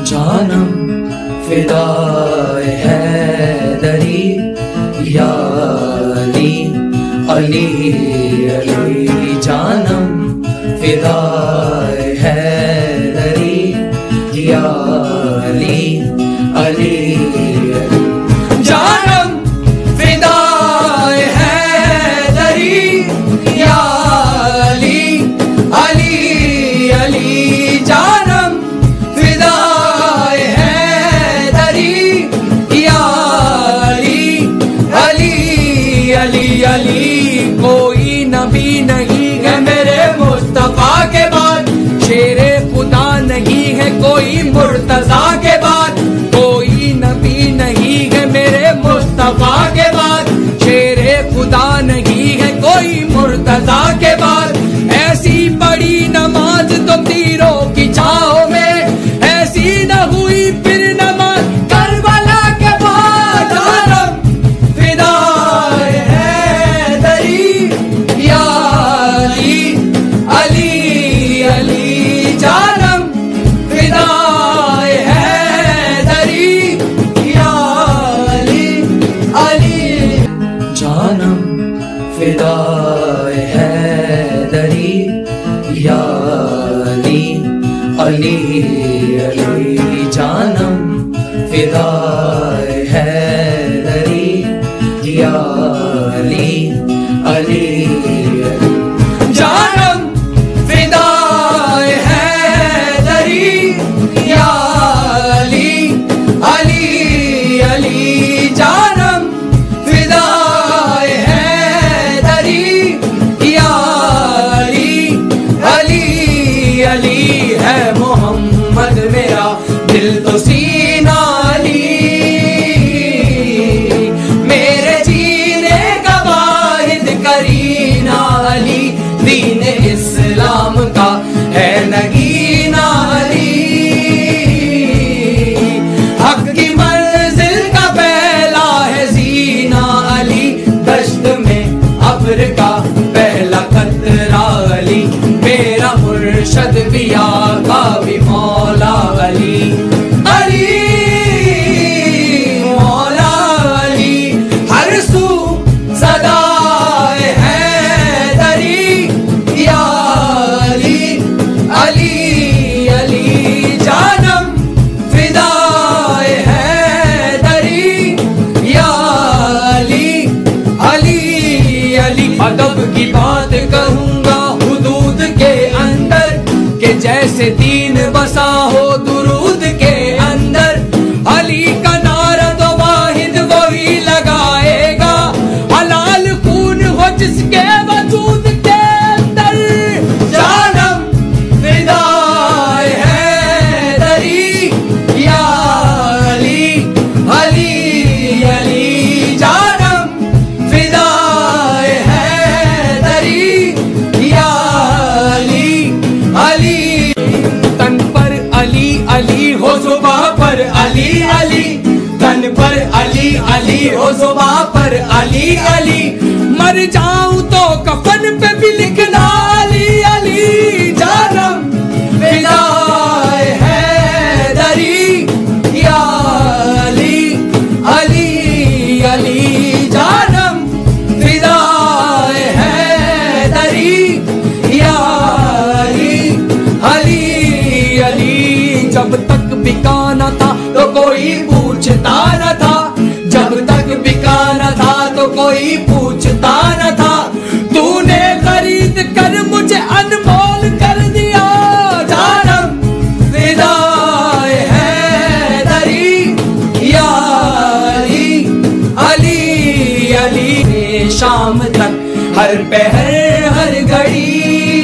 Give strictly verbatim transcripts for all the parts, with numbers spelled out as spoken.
जानम फिदाए हैदरी या अली अली अली जानम फिदाए हैदरी या अली अली जानम फिदाए हैदरी या अली अली अली जानम फिदाए हैदरी या अली अली अली अली। कोई नबी नहीं है मेरे मुस्तफा के बाद, शेरे खुदा नहीं है कोई मुर्तजा के बाद। कोई नबी नहीं है मेरे मुस्तफा के बाद, शेरे खुदा नहीं है कोई मुर्तजा के बाद। ऐसी बड़ी नमाज तो तीरों की छाओ में, ऐसी न हुई फिर नमाज करबला के बाद। जानम फिदाए हैदरी या अली अली अली जानम फिदाए हैदरी या अली अली जानम फिदाए हैदरी या अली अली अली जानम फिदाए हैदरी या अली अली जानम फिदाए हैदरी या अली अली अली जानम फिदाए हैदरी या अली अली अली। है मोहम्मद मेरा दिल तो सीना अली, मेरे जीने का वाहिद करीना अली। दीन इस्लाम का है नगीना अली, हक की मंजिल का पहला है जीना अली। दश्त में अब्र का पहला कतरा अली, मेरा मुर्शद भी आका भी मौला अली अली मौला अली। हर सू सदाए हैदरी या अली अली अली जानम फिदाए हैदरी या अली अली अली। अदब की बात कहूँगा हुदूद के अंदर, के जैसे दीन बसा हो दुरूद के अंदर। अली का नारा तो वाहिद वही लगाएगा, हलाल खून हो जिसके वजूद के अंदर। जानम फिदाए हैदरी या अली अली अली जानम फिदाए हैदरी या अली अली। तन पर अली अली हो जुबां पर अली अली, तन पर अली अली हो जुबां पर अली अली। मर जाऊं तो कफन पे भी लिखना अली अली। जानम फिदाए हैदरी या अली अली अली जानम फिदाए हैदरी या अली अली अली। जब तक बिका न था तो कोई पूछता न था, जब तक बिका न था तो कोई पूछता न था। तूने खरीद कर मुझे अनमोल कर दिया। जानम फिदाए हैदरी या अली अली अली। शाम तक हर पहर हर घड़ी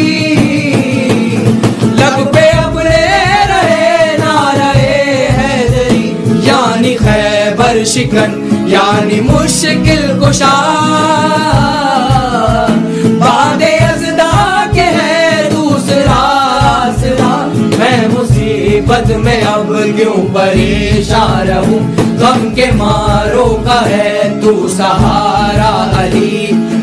लब पे अपने रहे नारे हैदरी, यानी खैबर शिकन यानी मुश्किल कुशा। बादे अज़दा के है दूसरा आसरा, मैं मुसीबत में अब क्यों परेशान रहूं। गम के मारों का है तू सहारा अली